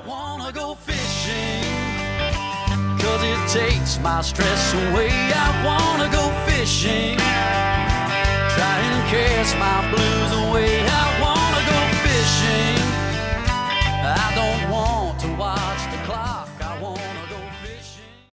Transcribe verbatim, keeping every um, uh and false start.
I wanna go fishing, cause it takes my stress away. I wanna go fishing, try and cast my blues away.